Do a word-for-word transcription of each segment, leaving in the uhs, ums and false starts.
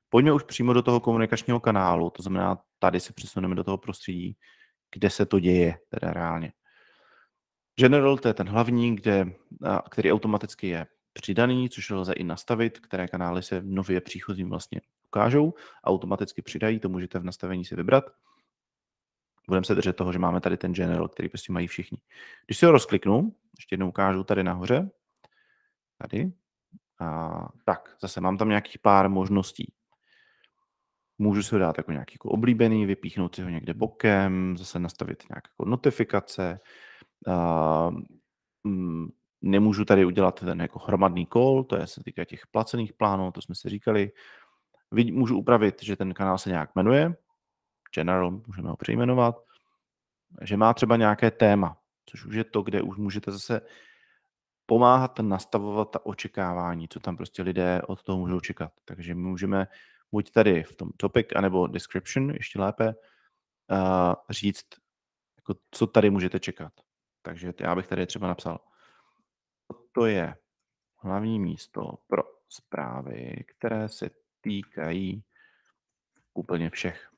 Pojďme už přímo do toho komunikačního kanálu, to znamená, tady se přesuneme do toho prostředí, kde se to děje teda reálně. General, to je ten hlavní, kde, který automaticky je přidaný, což lze i nastavit, které kanály se nově příchozím vlastně ukážou, automaticky přidají, to můžete v nastavení si vybrat. Budeme se držet toho, že máme tady ten general, který prostě mají všichni. Když si ho rozkliknu, ještě jednou ukážu tady nahoře, tady, a tak, zase mám tam nějakých pár možností. Můžu si ho dát jako nějaký jako oblíbený, vypíchnout si ho někde bokem, zase nastavit nějaké jako notifikace. Uh, mm, nemůžu tady udělat ten jako hromadný call, to je se týká těch placených plánů, to jsme si říkali. Můžu upravit, že ten kanál se nějak jmenuje, General, můžeme ho přejmenovat, že má třeba nějaké téma, což už je to, kde už můžete zase pomáhat nastavovat ta očekávání, co tam prostě lidé od toho můžou čekat. Takže my můžeme buď tady v tom topic, anebo description, ještě lépe, uh, říct, jako, co tady můžete čekat. Takže já bych tady třeba napsal, to je hlavní místo pro zprávy, které se týkají úplně všech.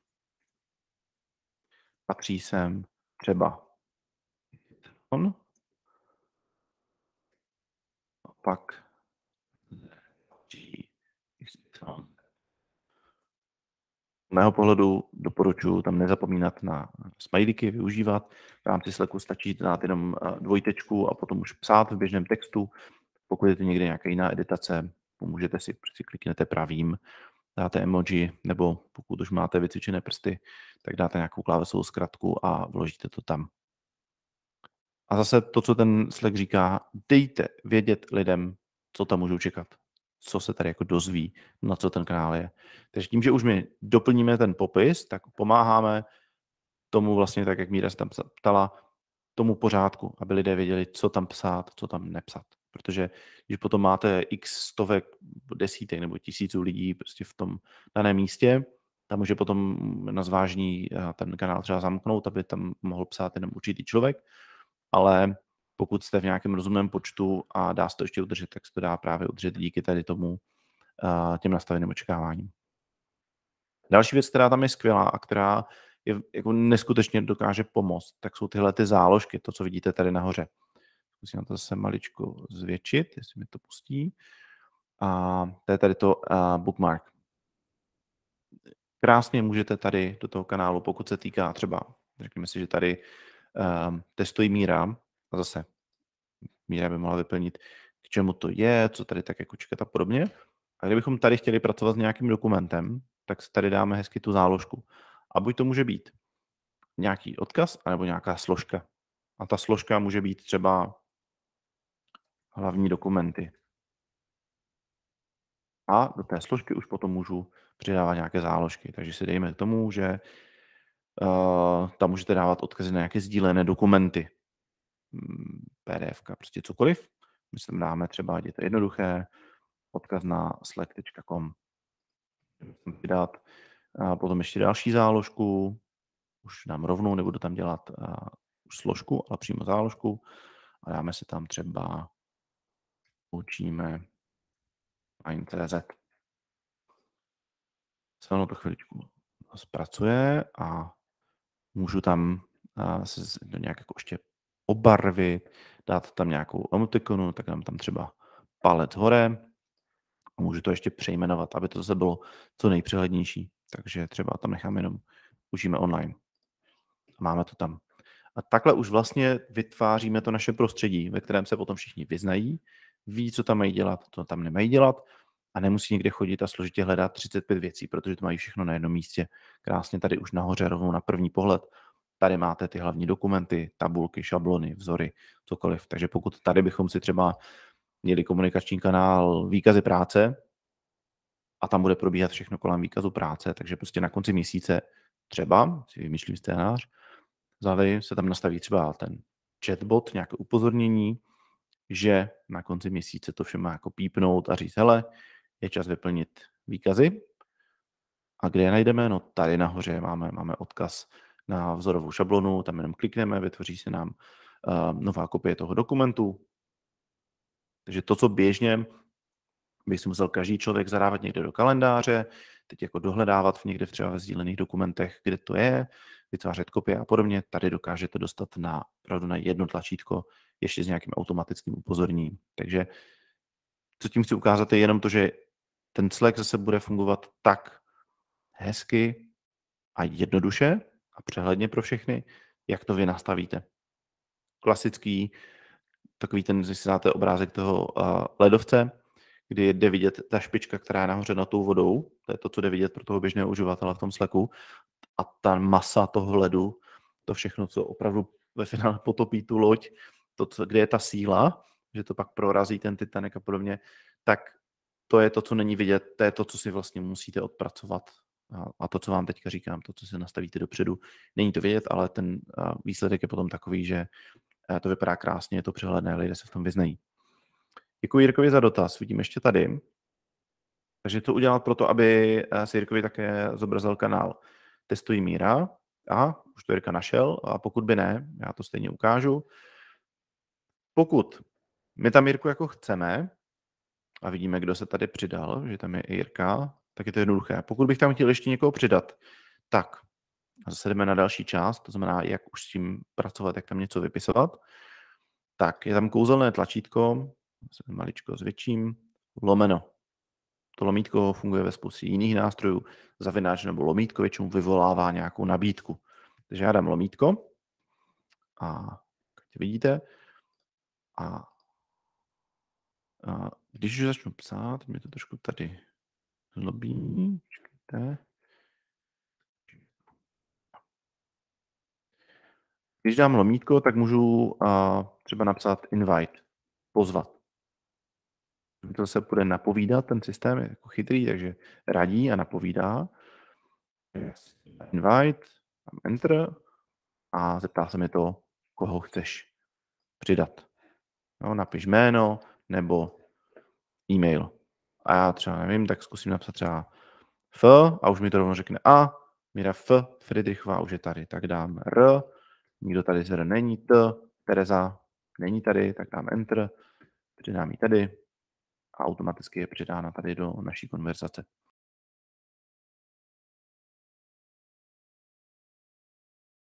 Patří sem třeba on, a pak z mého pohledu doporučuji tam nezapomínat na smajlíky, využívat. V rámci Slacku stačí dát jenom dvojtečku a potom už psát v běžném textu. Pokud je to někde nějaká jiná editace, pomůžete si, si kliknete pravým, dáte emoji, nebo pokud už máte vycvičené prsty, tak dáte nějakou klávesovou zkratku a vložíte to tam. A zase to, co ten Slack říká, dejte vědět lidem, co tam můžou čekat, co se tady jako dozví, na co ten kanál je. Takže tím, že už my doplníme ten popis, tak pomáháme tomu vlastně, tak jak Míra se tam ptala, tomu pořádku, aby lidé věděli, co tam psát, co tam nepsat. Protože když potom máte x stovek, desítek nebo tisíců lidí prostě v tom daném místě, tam může potom na zvážní ten kanál třeba zamknout, aby tam mohl psát jenom určitý člověk, ale pokud jste v nějakém rozumném počtu a dá se to ještě udržet, tak se to dá právě udržet díky tady tomu těm nastaveným očekáváním. Další věc, která tam je skvělá a která je, jako neskutečně dokáže pomoct, tak jsou tyhle ty záložky, to, co vidíte tady nahoře. Musím na to zase maličko zvětšit, jestli mi to pustí. A to je tady to uh, bookmark. Krásně můžete tady do toho kanálu, pokud se týká třeba, řekněme si, že tady um, testují Míra, a zase Míra by mohla vyplnit, k čemu to je, co tady tak jako čekat a podobně. A kdybychom tady chtěli pracovat s nějakým dokumentem, tak tady dáme hezky tu záložku. A buď to může být nějaký odkaz, anebo nějaká složka. A ta složka může být třeba hlavní dokumenty. A do té složky už potom můžu přidávat nějaké záložky. Takže si dejme k tomu, že uh, tam můžete dávat odkazy na nějaké sdílené dokumenty. P D F, prostě cokoliv. My sem dáme třeba, ať je to jednoduché, odkaz na slack tečka com. Vydat. A potom ještě další záložku. Už dám rovnou, nebudu tam dělat uh, už složku, ale přímo záložku. A dáme si tam třeba učíme Mind tečka cz. Se ono to chviličku zpracuje a můžu tam uh, se do nějak jako ještě obarvit, dát tam nějakou emotikonu, tak dám tam třeba palec hore a můžu to ještě přejmenovat, aby to zase bylo co nejpřehlednější. Takže třeba tam nechám jenom učíme online. Máme to tam. A takhle už vlastně vytváříme to naše prostředí, ve kterém se potom všichni vyznají, ví, co tam mají dělat, co tam nemají dělat a nemusí někde chodit a složitě hledat třicet pět věcí, protože to mají všechno na jednom místě. Krásně tady už nahoře rovnou na první pohled. Tady máte ty hlavní dokumenty, tabulky, šablony, vzory, cokoliv. Takže pokud tady bychom si třeba měli komunikační kanál výkazy práce a tam bude probíhat všechno kolem výkazu práce, takže prostě na konci měsíce třeba, si vymýšlím scénář, závěr se tam nastaví třeba ten chatbot, nějaké upozornění, že na konci měsíce to vše má jako pípnout a říct, hele, je čas vyplnit výkazy. A kde je najdeme? No tady nahoře máme, máme odkaz na vzorovou šablonu, tam jenom klikneme, vytvoří se nám uh, nová kopie toho dokumentu. Takže to, co běžně by si musel každý člověk zadávat někde do kalendáře, teď jako dohledávat někde třeba ve sdílených dokumentech, kde to je, vytvářet kopie a podobně. Tady dokážete dostat na, opravdu na jedno tlačítko ještě s nějakým automatickým upozorněním. Takže co tím chci ukázat je jenom to, že ten Slack zase bude fungovat tak hezky a jednoduše a přehledně pro všechny, jak to vy nastavíte. Klasický, takový ten, když si dáte obrázek toho uh, ledovce, kdy jde vidět ta špička, která je nahoře nad tou vodou, to je to, co jde vidět pro toho běžného uživatele v tom Slacku, a ta masa toho ledu, to všechno, co opravdu ve finále potopí tu loď, to, co, kde je ta síla, že to pak prorazí ten Titanic a podobně, tak to je to, co není vidět, to je to, co si vlastně musíte odpracovat. A to, co vám teďka říkám, to, co si nastavíte dopředu, není to vidět, ale ten výsledek je potom takový, že to vypadá krásně, je to přehledné, lidé se v tom vyznají. Děkuji Jirkovi za dotaz, vidím ještě tady. Takže co udělat pro to, aby si Jirkovi také zobrazil kanál? Testují Míra. A už to Jirka našel, a pokud by ne, já to stejně ukážu. Pokud my tam Jirku jako chceme, a vidíme, kdo se tady přidal, že tam je i Jirka, tak je to jednoduché. Pokud bych tam chtěl ještě někoho přidat, tak zase jdeme na další část, to znamená, jak už s tím pracovat, jak tam něco vypisovat. Tak je tam kouzelné tlačítko, se maličko zvětším, lomeno. To lomítko funguje ve spoustě jiných nástrojů, zavináč nebo lomítko většinou vyvolává nějakou nabídku. Takže já dám lomítko a jak vidíte, a, a když už začnu psát, mě to trošku tady zlobí, čekajte. Když dám lomítko, tak můžu a, třeba napsat invite, pozvat. To se bude napovídat, ten systém je jako chytrý, takže radí a napovídá. Invite, enter a zeptá se mi to, koho chceš přidat. No, napiš jméno nebo e-mail. A já třeba nevím, tak zkusím napsat třeba F a už mi to rovnou řekne A, Míra F, Friedrichová už je tady, tak dám R, nikdo tady z R není, T, Tereza není tady, tak dám enter, přidám ji tady a automaticky je přidána tady do naší konverzace.